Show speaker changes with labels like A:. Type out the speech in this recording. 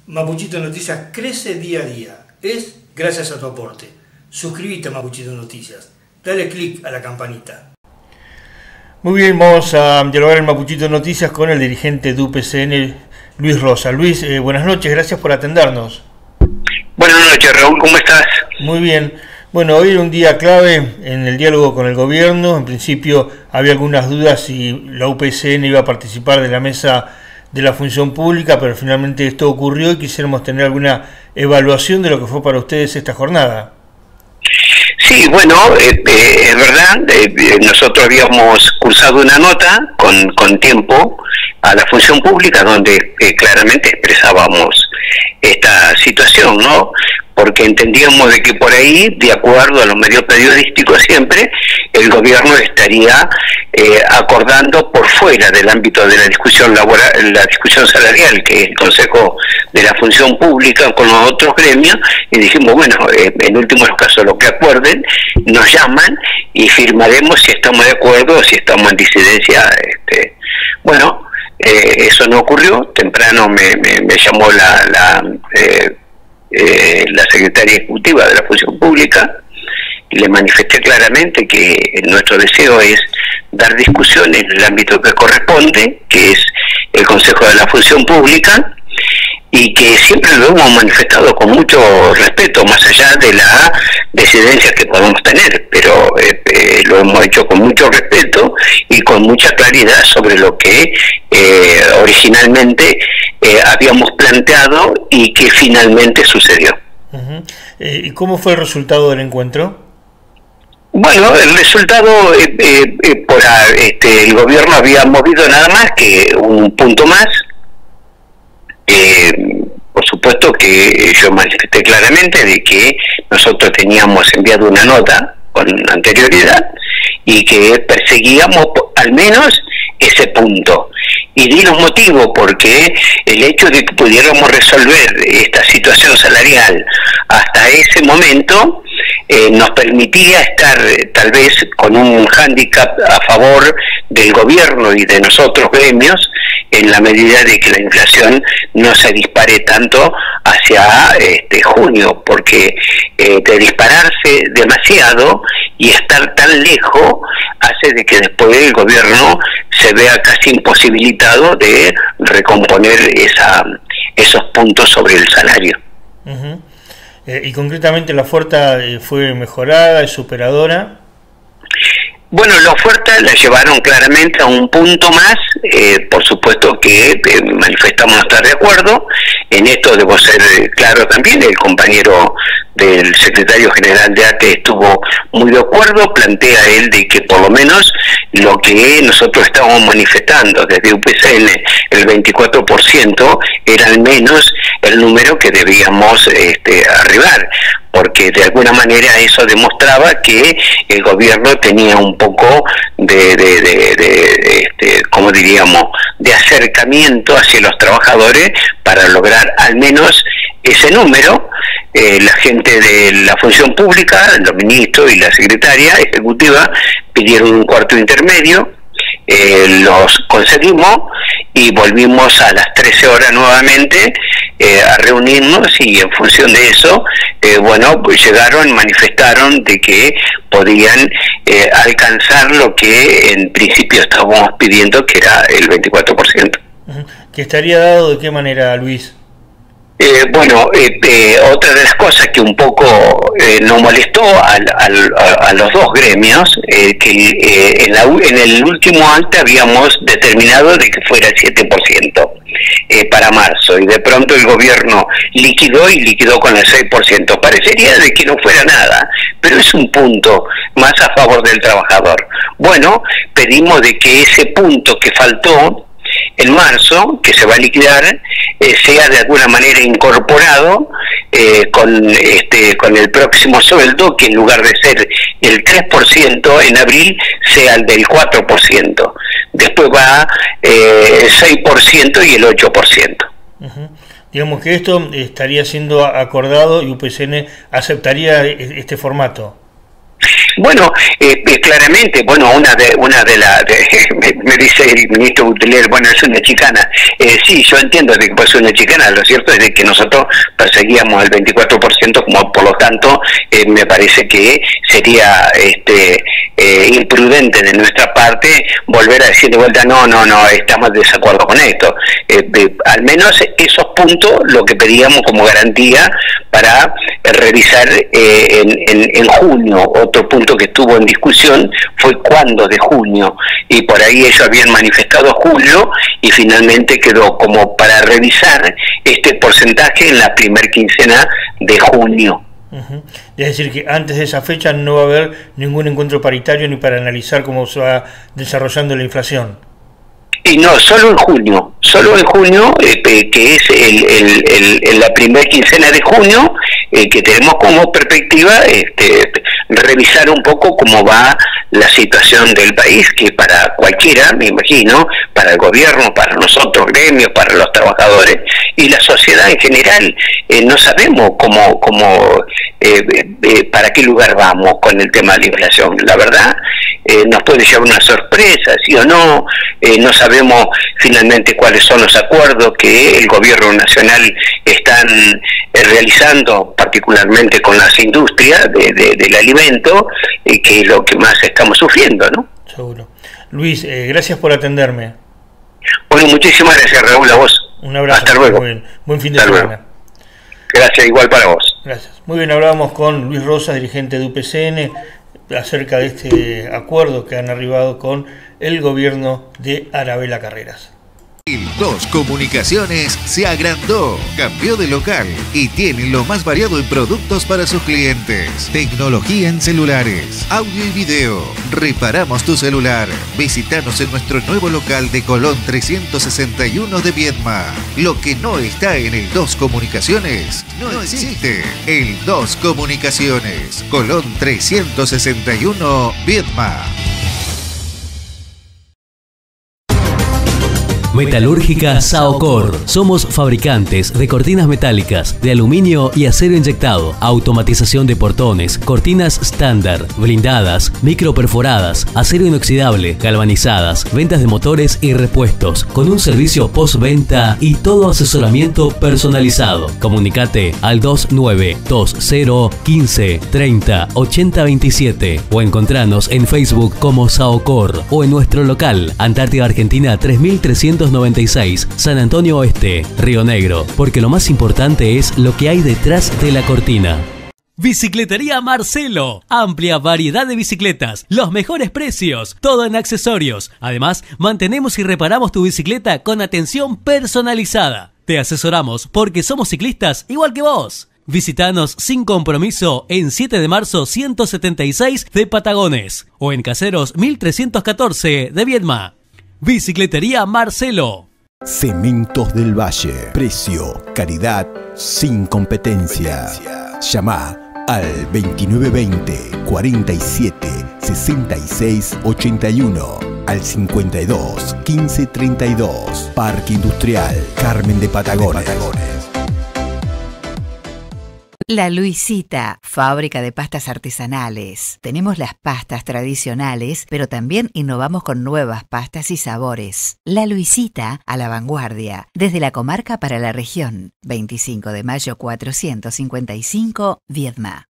A: Mapuchito Noticias crece día a día. Es gracias a tu aporte. Suscríbete a Mapuchito Noticias. Dale click a la campanita.
B: Muy bien, vamos a dialogar en Mapuchito Noticias con el dirigente de UPCN, Luis Rosa. Luis, buenas noches, gracias por atendernos.
C: Buenas noches, Raúl, ¿cómo estás?
B: Muy bien. Bueno, hoy era un día clave en el diálogo con el gobierno. En principio había algunas dudas si la UPCN iba a participar de la mesa de la función pública, pero finalmente esto ocurrió y quisiéramos tener alguna evaluación de lo que fue para ustedes esta jornada.
C: Sí, bueno, es verdad, nosotros habíamos cursado una nota con tiempo a la función pública donde claramente expresábamos esta situación, ¿no? Porque entendíamos de que por ahí, de acuerdo a los medios periodísticos siempre, el gobierno estaría acordando por fuera del ámbito de la discusión laboral, la discusión salarial, que es el Consejo de la Función Pública con los otros gremios, y dijimos, bueno, en últimos casos lo que acuerden, nos llaman y firmaremos si estamos de acuerdo o si estamos en disidencia. Bueno, eso no ocurrió. Temprano me llamó la secretaria ejecutiva de la Función Pública y le manifesté claramente que nuestro deseo es dar discusión en el ámbito que corresponde, que es el Consejo de la Función Pública, y que siempre lo hemos manifestado con mucho respeto, más allá de la disidencia que podemos tener, pero lo hemos hecho con mucho respeto y con mucha claridad sobre lo que originalmente habíamos planteado y que finalmente sucedió.
B: ¿Y cómo fue el resultado del encuentro?
C: Bueno, el resultado, el gobierno había movido nada más que un punto más. Por supuesto que yo manifesté claramente de que nosotros teníamos enviado una nota con anterioridad y que perseguíamos al menos ese punto, y di los motivos porque el hecho de que pudiéramos resolver esta situación salarial hasta ese momento nos permitía estar tal vez con un hándicap a favor del gobierno y de nosotros gremios, en la medida de que la inflación no se dispare tanto hacia junio, porque de dispararse demasiado y estar tan lejos hace de que después el gobierno se vea casi imposibilitado de recomponer esos puntos sobre el salario.
B: Y concretamente la oferta fue mejorada, es superadora.
C: Bueno, la oferta la llevaron claramente a un punto más. Por supuesto que manifestamos estar de acuerdo. En esto debo ser claro también, el compañero del secretario general de ATE estuvo muy de acuerdo. Plantea él de que por lo menos lo que nosotros estábamos manifestando desde UPCN, el 24%, era al menos el número que debíamos arribar, porque de alguna manera eso demostraba que el gobierno tenía un poco como diríamos, de acercamiento hacia los trabajadores para lograr al menos ese número. La gente de la función pública, los ministros y la secretaria ejecutiva pidieron un cuarto intermedio, los conseguimos y volvimos a las 13 horas nuevamente a reunirnos, y en función de eso, bueno, pues llegaron, manifestaron de que podían alcanzar lo que en principio estábamos pidiendo, que era el 24%.
B: ¿Que estaría dado de qué manera, Luis?
C: Bueno, otra de las cosas que un poco nos molestó a los dos gremios, que en el último acta habíamos determinado de que fuera el 7% para marzo, y de pronto el gobierno liquidó con el 6%. Parecería de que no fuera nada, pero es un punto más a favor del trabajador. Bueno, pedimos de que ese punto que faltó en marzo, que se va a liquidar, sea de alguna manera incorporado con el próximo sueldo, que en lugar de ser el 3% en abril, sea el del 4%. Después va el 6% y el 8%.
B: Digamos que esto estaría siendo acordado y UPCN aceptaría este formato.
C: Bueno, claramente, bueno, me dice el ministro Butelier, bueno, es una chicana. Sí, yo entiendo de que puede ser una chicana, lo cierto es de que nosotros perseguíamos el 24%, como por lo tanto, me parece que sería imprudente de nuestra parte volver a decir de vuelta, no, estamos de desacuerdo con esto. Al menos esos puntos, lo que pedíamos como garantía para revisar en junio. Otro punto que estuvo en discusión fue cuándo de junio, y por ahí ellos habían manifestado julio, y finalmente quedó como para revisar este porcentaje en la primer quincena de junio.
B: Es decir, que antes de esa fecha no va a haber ningún encuentro paritario ni para analizar cómo se va desarrollando la inflación.
C: Y no, solo en junio, que es la primera quincena de junio, que tenemos como perspectiva revisar un poco cómo va la situación del país, que para cualquiera, me imagino, para el gobierno, para nosotros, gremios, para los trabajadores y la sociedad en general, no sabemos para qué lugar vamos con el tema de la inflación. La verdad, nos puede llevar una sorpresa, sí o no, no sabemos finalmente cuáles son los acuerdos que el gobierno nacional están realizando, particularmente con las industrias del alimento, que es lo que más estamos sufriendo, ¿no?
B: Seguro. Luis, gracias por atenderme.
C: Bueno, muchísimas gracias, Raúl, a vos.
B: Un abrazo.
C: Hasta luego.
B: Muy bien. Buen fin de semana.
C: Gracias, igual para vos.
B: Gracias. Muy bien, hablábamos con Luis Rosas, dirigente de UPCN, acerca de este acuerdo que han arribado con el gobierno de Arabella Carreras.
D: El 2 Comunicaciones se agrandó, cambió de local y tiene lo más variado en productos para sus clientes. Tecnología en celulares, audio y video. Reparamos tu celular. Visítanos en nuestro nuevo local de Colón 361 de Viedma. Lo que no está en el 2 Comunicaciones no existe. El 2 Comunicaciones, Colón 361 Viedma.
E: Metalúrgica Saocor. Somos fabricantes de cortinas metálicas, de aluminio y acero inyectado, automatización de portones, cortinas estándar, blindadas, microperforadas, acero inoxidable, galvanizadas, ventas de motores y repuestos, con un servicio postventa y todo asesoramiento personalizado. Comunicate al 2920 15 30 80 27 o encontranos en Facebook como Saocor o en nuestro local, Antártida Argentina 3396, San Antonio Oeste, Río Negro, porque lo más importante es lo que hay detrás de la cortina.
F: Bicicletería Marcelo. Amplia variedad de bicicletas, los mejores precios, todo en accesorios. Además, mantenemos y reparamos tu bicicleta con atención personalizada. Te asesoramos porque somos ciclistas igual que vos. Visítanos sin compromiso en 7 de marzo 176 de Patagones o en Caseros 1314 de Viedma. Bicicletería Marcelo.
G: Cementos del Valle. Precio, calidad, sin competencia. Llama al 2920 47 66 81, al 52 15 32. Parque Industrial Carmen de Patagones.
H: La Luisita, fábrica de pastas artesanales. Tenemos las pastas tradicionales, pero también innovamos con nuevas pastas y sabores. La Luisita, a la vanguardia, desde la comarca para la región. 25 de mayo 455, Viedma.